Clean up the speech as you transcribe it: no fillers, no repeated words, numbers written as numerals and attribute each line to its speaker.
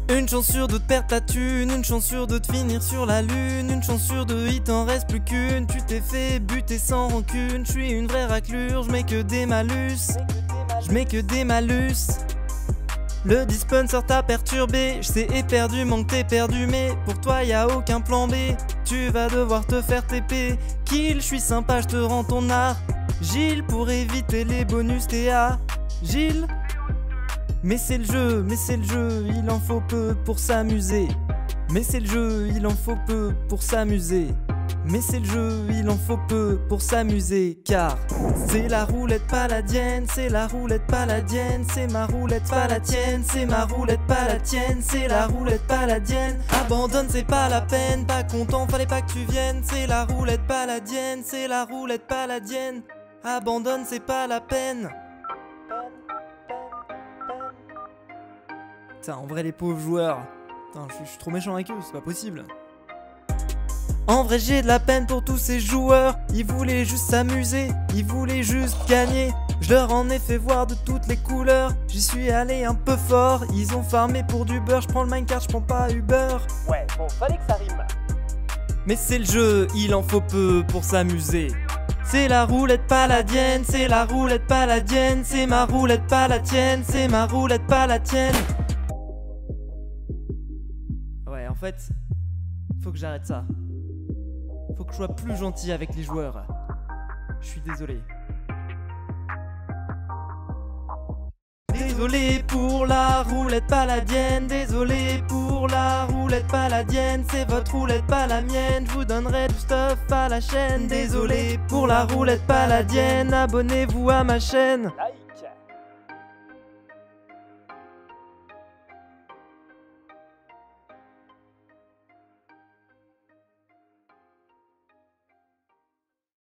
Speaker 1: Une chance sur deux de perdre ta thune, une chance sur deux de finir sur la lune, une chance sur deux il t'en reste plus qu'une. Tu t'es fait buter sans rancune, je suis une vraie raclure, je mets que des malus, je mets que des malus. Le dispenser t'a perturbé, je sais éperdument que t'es perdu, mais pour toi y a aucun plan B. Tu vas devoir te faire TP. Kill, je suis sympa, je te rends ton art. Gilles, pour éviter les bonus TA. Gilles. Mais c'est le jeu, il en faut peu pour s'amuser. Mais c'est le jeu, il en faut peu pour s'amuser. Mais c'est le jeu, il en faut peu pour s'amuser. Car c'est la roulette paladienne, c'est la roulette paladienne. C'est ma roulette pas la tienne, c'est ma roulette pas la tienne. C'est la roulette paladienne, abandonne c'est pas la peine. Pas content, fallait pas que tu viennes. C'est la roulette paladienne, c'est la roulette paladienne. Abandonne c'est pas la peine. Putain, en vrai les pauvres joueurs. Putain, je suis trop méchant avec eux, c'est pas possible. En vrai j'ai de la peine pour tous ces joueurs. Ils voulaient juste s'amuser, ils voulaient juste gagner. Je leur en ai fait voir de toutes les couleurs. J'y suis allé un peu fort, ils ont farmé pour du beurre. Je prends le minecart, je prends pas Uber.
Speaker 2: Ouais, bon, fallait que ça rime.
Speaker 1: Mais c'est le jeu, il en faut peu pour s'amuser. C'est la roulette paladienne, c'est la roulette paladienne. C'est ma roulette pas la tienne, c'est ma roulette pas la tienne. Ouais, en fait, faut que j'arrête ça. Faut que je sois plus gentil avec les joueurs. Je suis désolé. Désolé pour la roulette paladienne, désolé pour la roulette paladienne. C'est votre roulette pas la mienne, je vous donnerai du stuff à la chaîne. Désolé pour la roulette paladienne, abonnez-vous à ma chaîne.